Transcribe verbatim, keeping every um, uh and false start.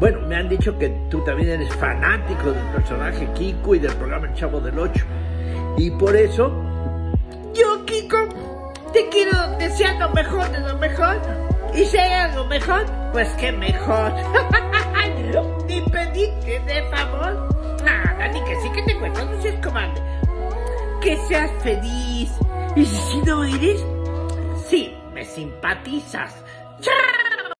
Bueno, me han dicho que tú también eres fanático del personaje Kiko y del programa El Chavo del Ocho. Y por eso, yo, Kiko, te quiero desear lo mejor de lo mejor. Y si hay algo mejor, pues qué mejor. Ni pedirte de favor. Nada, ni que sí que te cuesta, no seas cobarde. Que seas feliz. Y si no eres, sí, me simpatizas. ¡Chao!